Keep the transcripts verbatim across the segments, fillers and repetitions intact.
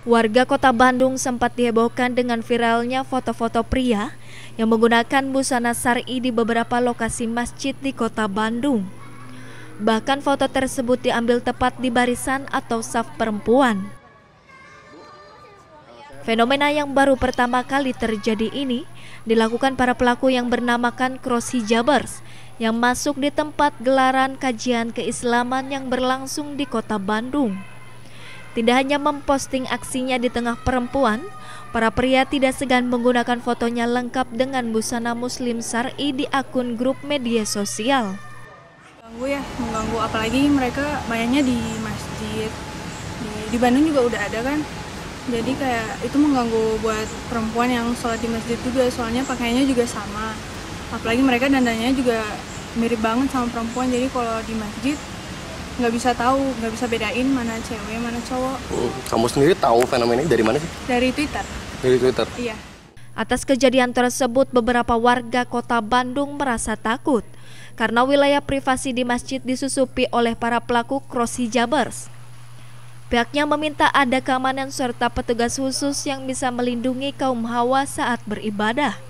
Warga Kota Bandung sempat dihebohkan dengan viralnya foto-foto pria yang menggunakan busana syar'i di beberapa lokasi masjid di Kota Bandung. Bahkan foto tersebut diambil tepat di barisan atau saf perempuan. Fenomena yang baru pertama kali terjadi ini dilakukan para pelaku yang bernamakan Cross Hijabers yang masuk di tempat gelaran kajian keislaman yang berlangsung di Kota Bandung. Tidak hanya memposting aksinya di tengah perempuan, para pria tidak segan menggunakan fotonya lengkap dengan busana muslim syar'i di akun grup media sosial. Mengganggu ya, mengganggu apalagi mereka banyaknya di masjid. Di, di Bandung juga udah ada kan. Jadi kayak itu mengganggu buat perempuan yang sholat di masjid juga, soalnya pakaiannya juga sama. Apalagi mereka dandannya juga mirip banget sama perempuan, jadi kalau di masjid nggak bisa tahu, nggak bisa bedain mana cewek, mana cowok. Hmm, kamu sendiri tahu fenomena ini dari mana sih? Dari Twitter. Dari Twitter? Iya. Atas kejadian tersebut, beberapa warga Kota Bandung merasa takut karena wilayah privasi di masjid disusupi oleh para pelaku Cross Hijabers. Pihaknya meminta ada keamanan serta petugas khusus yang bisa melindungi kaum hawa saat beribadah.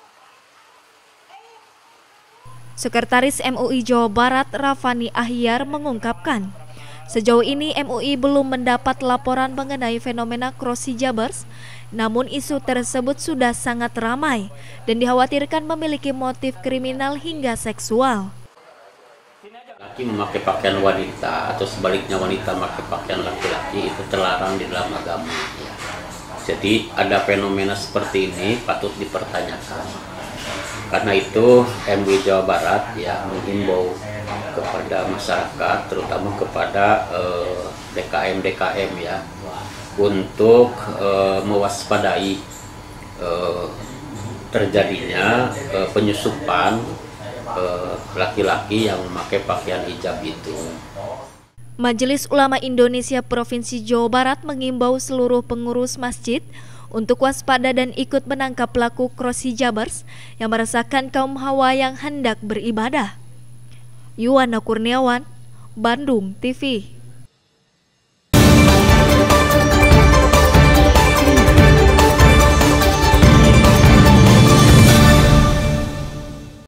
Sekretaris M U I Jawa Barat Rafani Ahyar mengungkapkan, sejauh ini M U I belum mendapat laporan mengenai fenomena Cross Hijabers, namun isu tersebut sudah sangat ramai dan dikhawatirkan memiliki motif kriminal hingga seksual. Laki memakai pakaian wanita atau sebaliknya wanita memakai pakaian laki-laki itu terlarang di dalam agama. Jadi ada fenomena seperti ini patut dipertanyakan. Karena itu M U I Jawa Barat ya menghimbau kepada masyarakat, terutama kepada eh, D K M D K M ya, untuk eh, mewaspadai eh, terjadinya eh, penyusupan laki-laki yang memakai pakaian hijab itu. Majelis Ulama Indonesia Provinsi Jawa Barat mengimbau seluruh pengurus masjid untuk waspada dan ikut menangkap pelaku Cross Hijabers yang meresahkan kaum hawa yang hendak beribadah. Yuwana Kurniawan, Bandung T V.